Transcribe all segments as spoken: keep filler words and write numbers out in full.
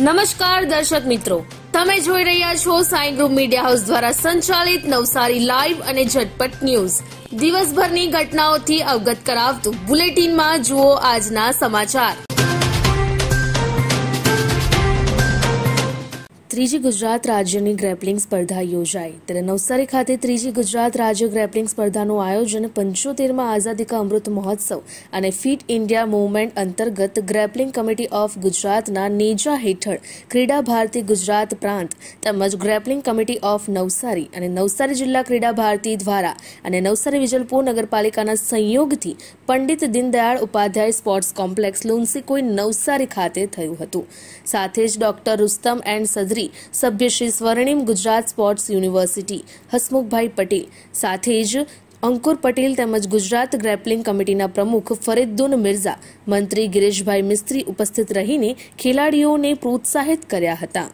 નમસ્કાર દર્શક મિત્રો, તમે જોઈ રહ્યા છો સાઈ ગ્રુપ મીડિયા હાઉસ દ્વારા સંચાલિત નવસારી લાઈવ અને ઝટપટ ન્યૂઝ. દિવસભરની ઘટનાઓથી અવગત કરાવતું બુલેટિનમાં જુઓ આજના સમાચાર. ત્રીજી ગુજરાત રાજ્યની ગ્રેપલિંગ સ્પર્ધા યોજાઈ. ત્યારે નવસારી ખાતે ત્રીજી ગુજરાત રાજ્ય ગ્રેપલિંગ સ્પર્ધાનું આયોજન પંચોતેરમાં આઝાદી કા અમૃત મહોત્સવ અને ફિટ ઇન્ડિયા મૂવમેન્ટ અંતર્ગત ગ્રેપલિંગ કમિટી ઓફ ગુજરાતના નેજા હેઠળ ક્રીડા ભારતી ગુજરાત પ્રાંત તેમજ ગ્રેપલિંગ કમિટી ઓફ નવસારી અને નવસારી જિલ્લા ક્રીડા ભારતી દ્વારા અને નવસારી વિજલપુર નગરપાલિકાના સંયોગથી પંડિત દીનદયાળ ઉપાધ્યાય સ્પોર્ટ્સ કોમ્પ્લેક્સ લુન્સીકોઈ નવસારી ખાતે થયું હતું. સાથે જ ડોક્ટર રુસ્તમ એન્ડ સદરી, સભ્ય શ્રી સ્વર્ણિમ ગુજરાત સ્પોર્ટ્સ યુનિવર્સિટી હસમુખભાઈ પટેલ, સાથે જ અંકુર પટેલ તેમજ ગુજરાત ગ્રેપલિંગ કમિટીના પ્રમુખ ફરીદુન મિર્ઝા, મંત્રી ગિરીશભાઈ મિસ્ત્રી ઉપસ્થિત રહીને ખેલાડીઓને પ્રોત્સાહિત કર્યા હતા.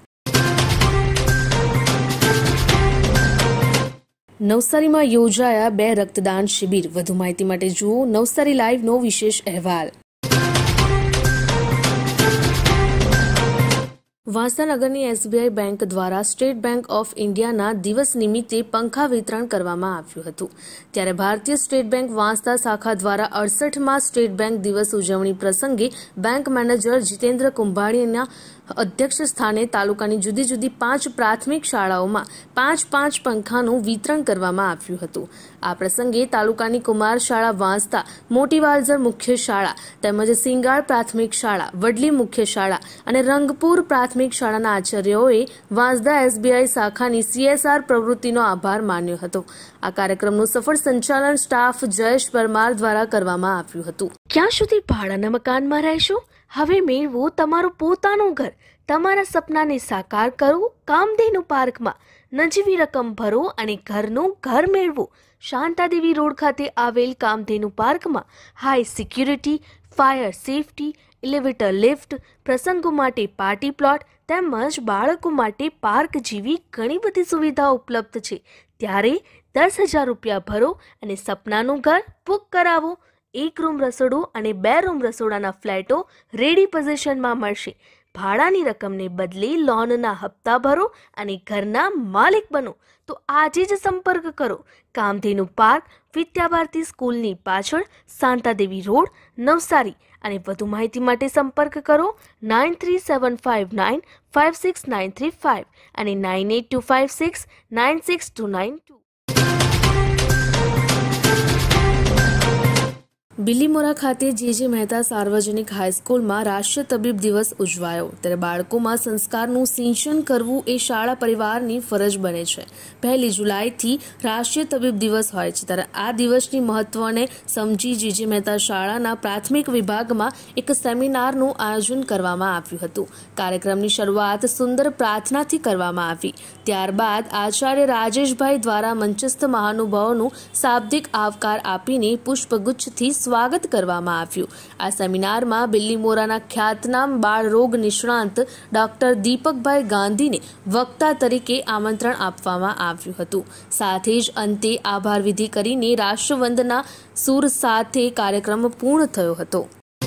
નવસારીમાં યોજાયા બે રક્તદાન શિબિર. વધુ માહિતી માટે જુઓ નવસારી લાઈવનો વિશેષ અહેવાલ. વાંસદાનગરની એસબીઆઈ બેંક દ્વારા સ્ટેટ બેંક ઓફ ઇન્ડિયાના દિવસ નિમિત્તે પંખા વિતરણ કરવામાં આવ્યું હતું. ત્યારે ભારતીય સ્ટેટ બેંક વાંસદા શાખા દ્વારા અડસઠમાં સ્ટેટ બેંક દિવસ ઉજવણી પ્રસંગે બેંક મેનેજર જીતેન્દ્ર કુંભાણીના અધ્યક્ષ સ્થાને તાલુકાની જુદી જુદી પાંચ પ્રાથમિક શાળાઓમાં પાંચ પાંચ પંખાનું વિતરણ કરવામાં આવ્યું હતું. આ પ્રસંગે તાલુકાની કુમાર શાળા વાંસદા, મોટી વાલઝર મુખ્ય શાળા તેમજ સિંગાળ પ્રાથમિક શાળા, વડલી મુખ્ય શાળા અને રંગપુર પ્રાથમિક શાળાના આચાર્યોએ વાંસદા એસબીઆઈ શાખાની સીએસઆર પ્રવૃત્તિનો આભાર માન્યો હતો. આ કાર્યક્રમનું સફળ સંચાલન સ્ટાફ જયેશ પરમાર દ્વારા કરવામાં આવ્યું હતું. ક્યાં સુધી ભાડાના મકાનમાં રહેશો? હવે મેળવો તમારું પોતાનું ઘર. તમારા સપનાને સાકાર કરો કામધેનુ પાર્કમાં. નજીવી રકમ ભરો અને ઘરનું ઘર મેળવો. શાંતાદેવી રોડ ખાતે આવેલ કામધેનુ પાર્કમાં high security, fire safety, elevator lift, પ્રસંગો માટે પાર્ટી પ્લોટ તેમજ બાળકો માટે પાર્ક જેવી ઘણી બધી સુવિધાઓ ઉપલબ્ધ છે. ત્યારે દસ હજાર રૂપિયા ભરો અને સપનાનું ઘર બુક કરાવો. એક રૂમ રસોડું અને બે રૂમ રસોડાના ફ્લેટો રેડી પોઝિશનમાં મળશે. ભાડાની રકમને બદલે લોનના હપ્તા ભરો અને ઘરના માલિક બનો. તો આજે જ સંપર્ક કરો. કામધેનુ પાર્ક, વિદ્યાભારતી સ્કૂલની પાછળ, શાંતાદેવી રોડ, નવસારી. અને વધુ માહિતી માટે સંપર્ક કરો nine three seven five nine five six nine three five અને nine eight two five six nine six two nine two. Bilimora ખાતે જે જે મહેતા સાર્વજનિક હાઈસ્કૂલમાં રાષ્ટ્રીય તબીબ દિવસ ઉજવાયો. ત્યારે બાળકોમાં સંસ્કારનું સિંચન કરવું એ શાળા પરિવારની ફરજ બને છે. પહેલી જુલાઈથી રાષ્ટ્રીય તબીબ દિવસ હોય છે. ત્યારે આ દિવસની મહત્વને સમજી જે જે મહેતા શાળાના પ્રાથમિક વિભાગમાં એક સેમિનારનું આયોજન કરવામાં આવ્યું હતું. કાર્યક્રમની શરૂઆત સુંદર પ્રાર્થનાથી કરવામાં આવી. ત્યારબાદ આચાર્ય રાજેશભાઈ દ્વારા મંચસ્થ મહાનુભાવોનું શાબ્દિક આવકાર આપીને પુષ્પગુચ્છથી સ્વાગત કરવામાં આવ્યું. આ સેમિનારમાં બિલીમોરાના ખ્યાતનામ બાળરોગ નિષ્ણાંત ડોક્ટર દીપકભાઈ ગાંધીને વક્તા તરીકે આમંત્રણ આપવામાં આવ્યું હતું. સાથે જ અંતે આભાર વિધિ કરીને રાષ્ટ્રવંદના સૂર સાથે કાર્યક્રમ પૂર્ણ થયો હતો.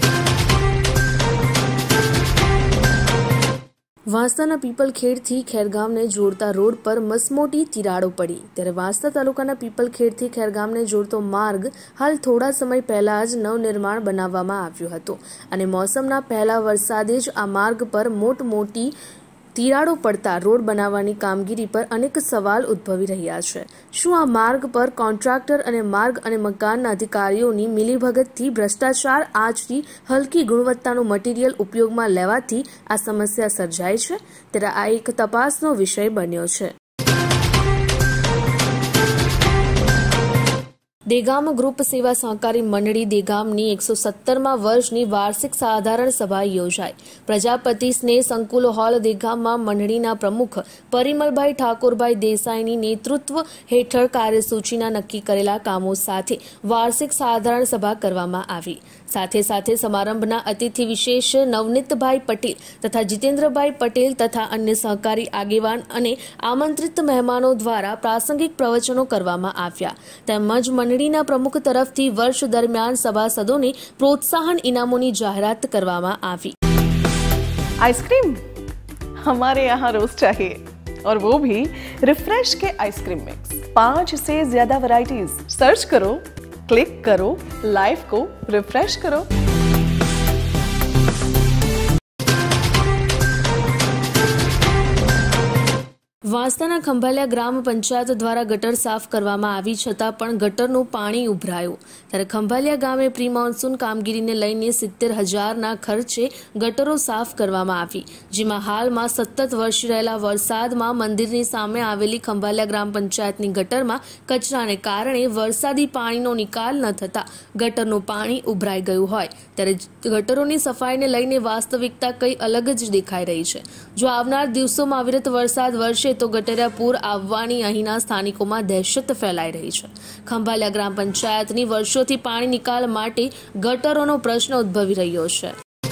વાંસદાના પીપલખેડથી ખેરગામને જોડતા રોડ પર મસમોટી તિરાડો પડી. ત્યારે વાંસદા તાલુકાના પીપલખેડથી ખેરગામને જોડતો માર્ગ હાલ થોડા સમય પહેલા જ નવનિર્માણ બનાવવામાં આવ્યો હતો અને મોસમના પહેલા વરસાદે જ આ માર્ગ પર મોટમોટી તિરાડો પડતા રોડ બનાવવાની કામગીરી પર અનેક સવાલ ઉદ્ભવી રહ્યા છે. શું આ માર્ગ પર કોન્ટ્રાક્ટર અને માર્ગ અને મકાનના અધિકારીઓની મિલીભગતથી ભ્રષ્ટાચાર આજથી હલકી ગુણવત્તાનું મટીરીયલ ઉપયોગમાં લેવાથી આ સમસ્યા સર્જાય છે? ત્યારે આ એક તપાસનો વિષય બન્યો છે. દેગામ ગ્રુપ સેવા સહકારી મંડળી દેગામની એકસો સત્તરમાં વર્ષની વાર્ષિક સાધારણ સભા યોજાઈ. પ્રજાપતિ સ્નેહ સંકુલ હોલ દેગામમાં મંડળીના પ્રમુખ પરિમલભાઈ ઠાકોરભાઈ દેસાઈની નેતૃત્વ હેઠળ કાર્યસૂચિના નક્કી કરેલા કામો સાથે વાર્ષિક સાધારણ સભા કરવામાં આવી. સાથે સાથે સમારંભના અતિથિ વિશેષ નવનીતભાઈ પટેલ તથા જીતેન્દ્રભાઈ પટેલ તથા અન્ય સહકારી આગેવાન અને આમંત્રિત મહેમાનો દ્વારા પ્રાસંગિક પ્રવચનો કરવામાં આવ્યા. તેમજ મંડળીના પ્રમુખ તરફથી વર્ષ દરમિયાન સભાસદોને પ્રોત્સાહન ઇનામોની જાહેરાત કરવામાં આવી. આઈસ્ક્રીમ हमारे यहाँ रोज चाहिए, और वो भी रिफ्रेश के आइसक्रीम मिक्स। पांच से ज्यादा वैरायटीज। सर्च करो, क्लिक करो, लाइफ को रिफ्रेश करो। વાંસદાના ખંભાલિયા ગ્રામ પંચાયત દ્વારા ગટર સાફ કરવામાં આવી છતાં પણ ગટરનું પાણી ઉભરાયું. ત્યારે ખંભાલિયા ગામે પ્રી મોન્સૂન કામગીરીને લઈને સિત્તેર હજારના ખર્ચે ગટરો સાફ કરવામાં આવી, જેમાં હાલમાં સતત વરસી રહેલા વરસાદમાં મંદિરની સામે આવેલી ખંભાલિયા ગ્રામ પંચાયતની ગટરમાં કચરાને કારણે વરસાદી પાણીનો નિકાલ ન થતા ગટરનું પાણી ઉભરાઈ ગયું હોય. ત્યારે ગટરોની સફાઈને લઈને વાસ્તવિકતા કંઈ અલગ જ દેખાઈ રહી છે. જો આવનાર દિવસોમાં અવિરત વરસાદ વરસે તો ગટરિયા પૂર આવવાની અહીંના સ્થાનિકોમાં દહેશત ફેલાઈ રહી છે. ખંભાલિયા ગ્રામ પંચાયતની વર્ષોથી પાણી નિકાલ માટે ગટરોનો પ્રશ્ન ઉદ્ભવી રહ્યો છે.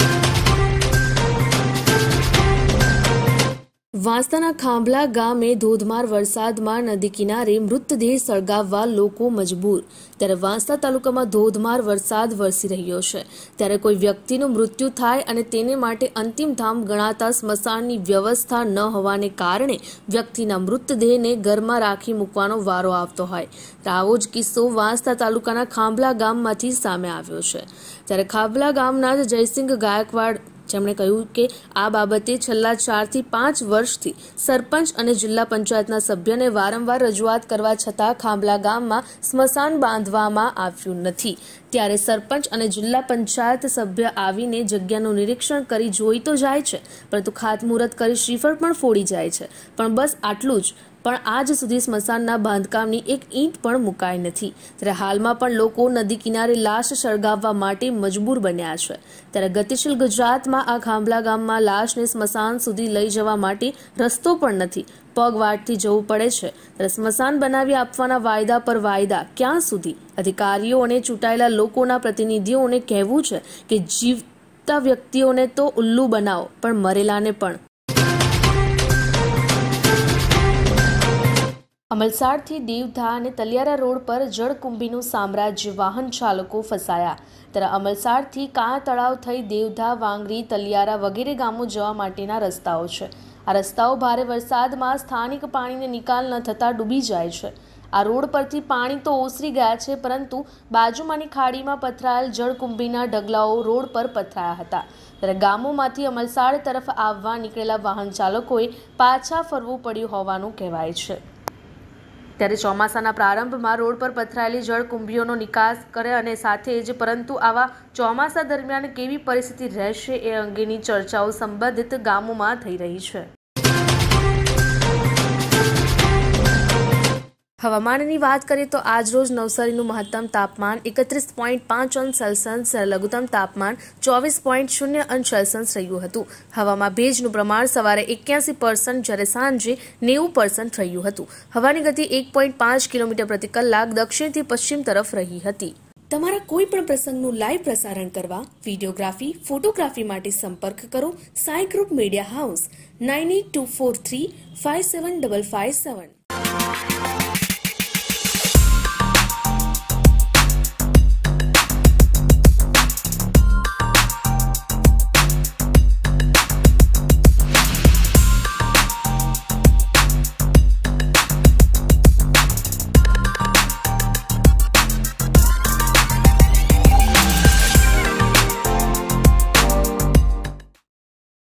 વાંસદાના ખાંભલા ગામે ધોધમાર વરસાદમાં નદી કિનારે મૃતદેહ સળગાવવા લોકો મજબૂર. ત્યારે વાંસદા તાલુકામાં ધોધમાર વરસાદ વરસી રહ્યો છે. ત્યારે કોઈ વ્યક્તિનું મૃત્યુ થાય અને તેને માટે અંતિમ ધામ ગણાતા સ્મશાનની વ્યવસ્થા ન હોવાને કારણે વ્યક્તિના મૃતદેહને ઘરમાં રાખી મૂકવાનો વારો આવતો હોય. આવો જ કિસ્સો વાંસદા તાલુકાના ખાંભલા ગામમાંથી સામે આવ્યો છે. ત્યારે ખાંભલા ગામના જ જયસિંહ ગાયકવાડ જેમણે કહ્યું કે આ બાબતે છેલ્લા ચારથી પાંચ વર્ષથી સરપંચ અને જિલ્લા પંચાયતના સભ્યને વારંવાર રજૂઆત કરવા છતાં ખાંભલા ગામમાં સ્મશાન બાંધવામાં આવ્યું નથી. ત્યારે સરપંચ અને જિલ્લા પંચાયત સભ્ય આવીને જગ્યાનું નિરીક્ષણ કરી જોઈ તો જાય છે, પરંતુ ખાતમુહૂર્ત કરી શ્રીફળ પણ ફોડી જાય છે. પણ બસ આટલું જ. પણ આજ સુધી સ્મશાનના બાંધકામની એક ઈંટ પણ મુકાઈ નથી. ત્યારે હાલમાં પણ લોકો નદી કિનારે લાશ સળગાવવા માટે મજબૂર બન્યા છે. ત્યારે ગતિશીલ ગુજરાતમાં આ ખાંભલા ગામમાં લાશને સ્મશાન સુધી લઈ જવા માટે રસ્તો પણ નથી. પગવાટથી જવું પડે છે. ત્યારે સ્મશાન બનાવી આપવાના વાયદા પર વાયદા ક્યાં સુધી? અધિકારીઓ અને ચૂંટાયેલા લોકોના પ્રતિનિધિઓને કહેવું છે કે જીવતા વ્યક્તિઓને તો ઉલ્લુ બનાવો, પણ મરેલાને પણ. અમલસાડથી દેવધા અને તલિયારા રોડ પર જળકુંભીનું સામ્રાજ્ય, વાહન ચાલકો ફસાયા. ત્યારે અમલસાડથી કાં તળાવ થઈ દેવધા, વાંગરી, તલિયારા વગેરે ગામો જવા માટેના રસ્તાઓ છે. આ રસ્તાઓ ભારે વરસાદમાં સ્થાનિક પાણીને નિકાલ ન થતાં ડૂબી જાય છે. આ રોડ પરથી પાણી તો ઓસરી ગયા છે, પરંતુ બાજુમાંની ખાડીમાં પથરાયેલ જળકુંભીના ઢગલાઓ રોડ પર પથરાયા હતા. ત્યારે ગામોમાંથી અમલસાડ તરફ આવવા નીકળેલા વાહન ચાલકોએ પાછા ફરવું પડ્યું હોવાનું કહેવાય છે. ત્યારે ચોમાસાના પ્રારંભમાં રોડ પર પથરાયેલી જળકુંભીઓનો નિકાસ કરે અને સાથે જ પરંતુ આવા ચોમાસા દરમિયાન કેવી પરિસ્થિતિ રહેશે એ અંગેની ચર્ચાઓ સંબંધિત ગામોમાં થઈ રહી છે. હવામાનની વાત કરીએ તો આજરોજ નવસારીનું મહત્તમ તાપમાન એકત્રીસ પોઈન્ટ પાંચ અંશ સેલ્સિયસ, લઘુત્તમ તાપમાન ચોવીસ પોઈન્ટ શૂન્ય અંશ સેલ્સિયસ રહ્યું હતું. હવામાં ભેજનું પ્રમાણ સવારે એક્યાસી પર્સન્ટ જ્યારે સાંજે નેવું પર્સન્ટ રહ્યું હતું. હવાની ગતિ એક પોઈન્ટ પાંચ કિલોમીટર પ્રતિ કલાક દક્ષિણથી પશ્ચિમ તરફ રહી હતી. તમારા કોઈ પણ પ્રસંગનું લાઈવ પ્રસારણ કરવા, વિડીયોગ્રાફી, ફોટોગ્રાફી માટે સંપર્ક કરો Sai group media house nine eight two four three five seven five five સેવન.